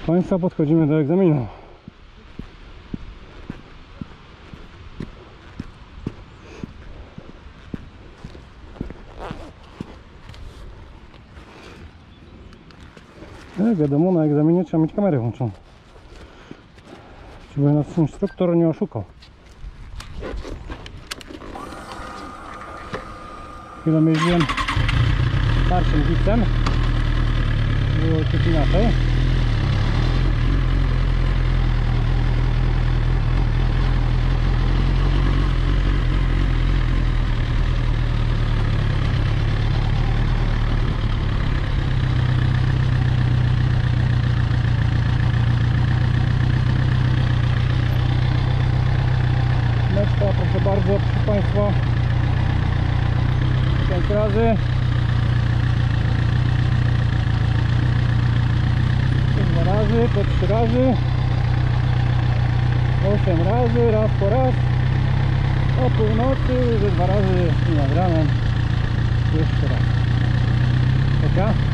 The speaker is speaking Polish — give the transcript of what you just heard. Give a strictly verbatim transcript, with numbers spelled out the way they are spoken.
Państwa, podchodzimy do egzaminu. Jak wiadomo, na egzaminie trzeba mieć kamerę włączoną, żeby nas instruktor nie oszukał. Chwilę jeździłem starszym gipsem, było coś inaczej. Proszę bardzo, proszę Państwa, pięć razy, dwa razy, po trzy razy, osiem razy, raz po raz, o północy, że dwa razy i nad ranem, jeszcze raz. Taka?